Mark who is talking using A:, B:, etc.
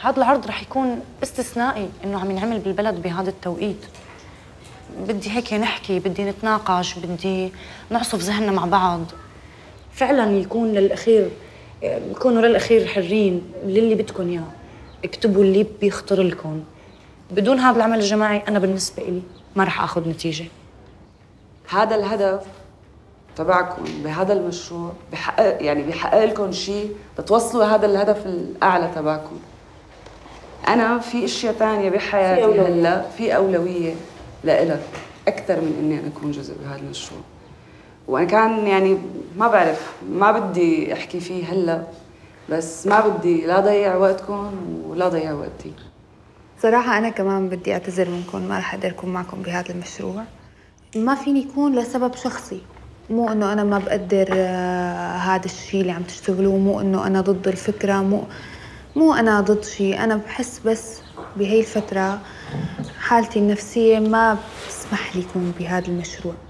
A: هذا العرض رح يكون استثنائي إنه عم ينعمل بالبلد بهذا التوقيت. بدي هيك نحكي، بدي نتناقش، بدي نعصف ذهننا مع بعض، فعلا يكون للأخير، كونوا للأخير حرين للي بدكم إياه، اكتبوا اللي بيخطر لكم. بدون هذا العمل الجماعي أنا بالنسبة لي ما رح آخذ نتيجة.
B: هذا الهدف تبعكم بهذا المشروع بحقق لكم شيء لتوصلوا لهذا الهدف الأعلى تبعكم. أنا في أشياء ثانية بحياتي هلا في أولوية لإلك أكثر من إني أنا أكون جزء بهذا المشروع. وأنا كان يعني ما بعرف، ما بدي أحكي فيه هلا، بس ما بدي لا ضيع وقتكم ولا ضيع وقتي.
C: صراحة أنا كمان بدي أعتذر منكم، ما رح أقدر أكون معكم بهذا المشروع. ما فيني يكون لسبب شخصي، مو إنه أنا ما بقدر هذا الشيء اللي عم تشتغلوه، مو إنه أنا ضد الفكرة، مو أنا ضد شيء. أنا بحس بس بهي الفترة حالتي النفسية ما بتسمح لي يكون بهذا المشروع.